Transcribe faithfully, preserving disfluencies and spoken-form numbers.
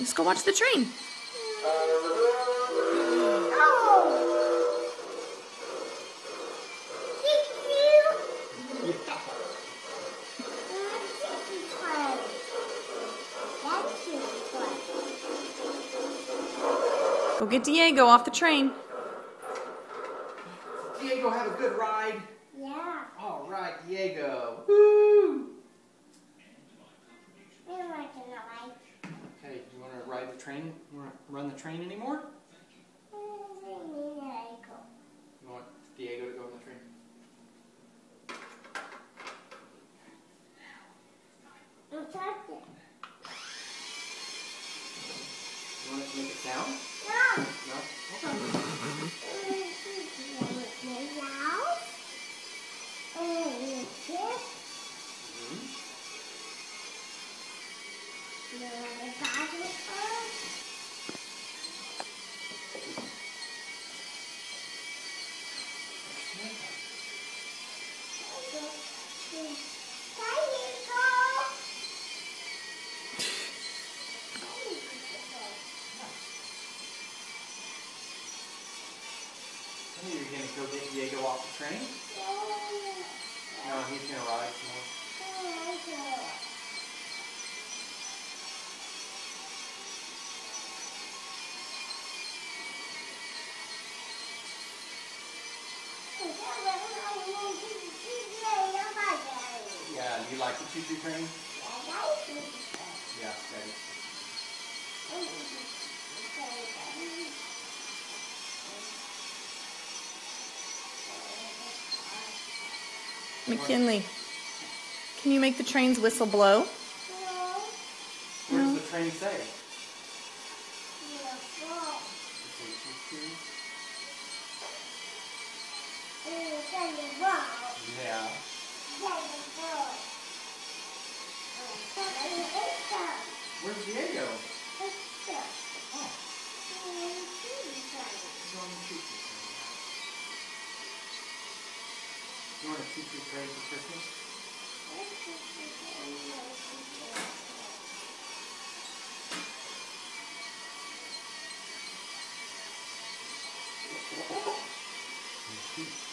Let's go watch the train. Go get Diego off the train. Diego, have a good ride. Yeah. All right, Diego. Woo! Okay, do you want to ride the train? You want to run the train anymore? You want Diego to go on the train? You want it to make a sound? No. No? Okay. You're going to go get Diego off the train? No, he's going to ride some more. Yeah, do you like the choo-choo train? Yeah, Daddy. McKinley, can you make the train's whistle blow? What does the train say? Yeah. Where's Diego? Oh. He's on the choo-choo train. You want a choo-choo train for Christmas? Thank you.